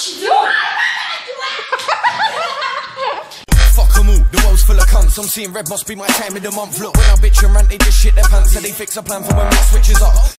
Fuck 'em all, the world's full of cunts. I'm seeing red, must be my time of the month. Look, when I bitch and rant, they just shit their pants. So they fix a plan for when it switches up.